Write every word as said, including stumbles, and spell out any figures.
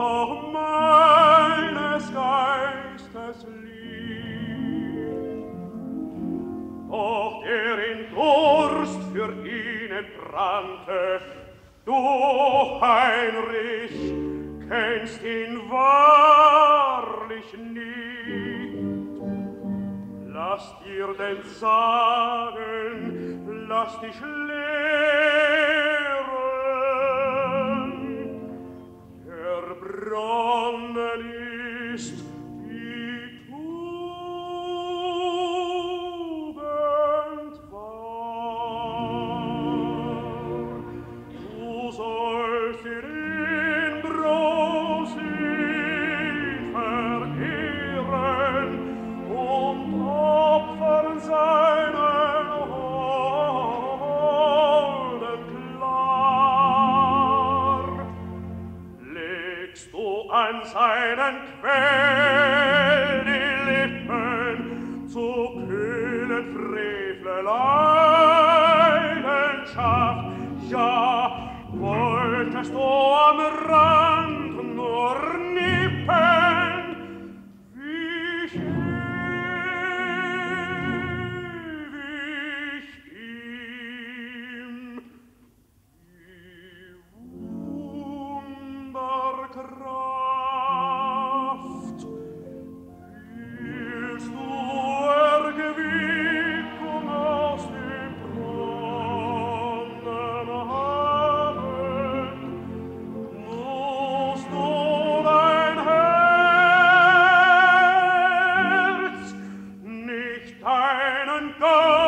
doch meines Geistes Lied. Doch der in Durst für ihn entbrannte, du, Heinrich, kennst ihn wahrlich nicht. Lass dir denn sagen, lass dich lehren, der Brunnen ist die Tugend wahr. Du sollst ihn bloß nicht verehren und opfern seinen holden klar. Legst du an seinen Quell die Lippen zu kühlen Frevel Leidenschaft, ja, wolltest du am Rand nur nippen, wie ewig ihm die Wunderkraft. Willst du Erquickung aus dem Brunnen haben, musst du dein Herz, nicht deinen Geist